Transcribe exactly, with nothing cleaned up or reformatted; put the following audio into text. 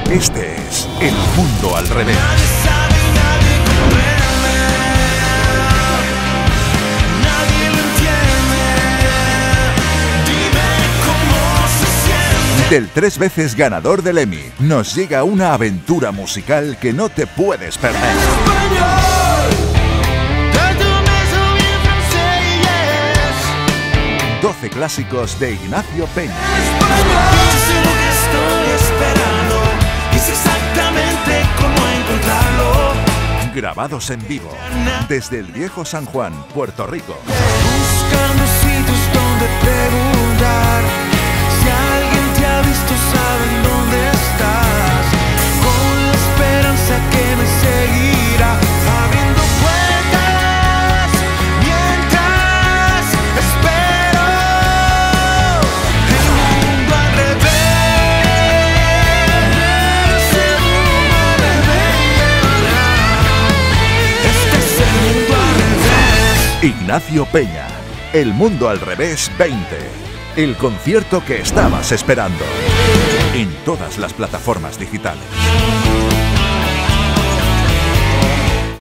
Este es El Mundo al Revés. Del tres veces ganador del Emmy, nos llega una aventura musical que no te puedes perder. doce clásicos de Ignacio Peña. Grabados en vivo, desde el viejo San Juan, Puerto Rico. Buscando sitios donde preguntar. Si alguien te ha visto, saben dónde estás. Con la esperanza que me seguirá, abriendo puertas mientras espero. El mundo al revés, el mundo al revés. Este es el mundo al revés. Ignacio Peña, El Mundo al Revés veinte. El concierto que estabas esperando. En todas las plataformas digitales.